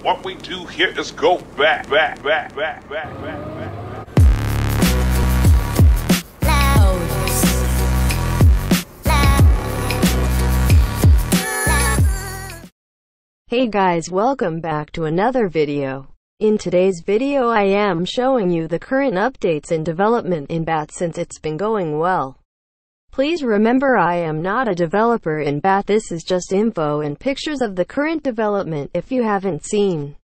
What we do here is go back. Hey guys, welcome back to another video. In today's video I am showing you the current updates and development in BAT since it's been going well. Please remember I am not a developer in BAT, this is just info and pictures of the current development if you haven't seen.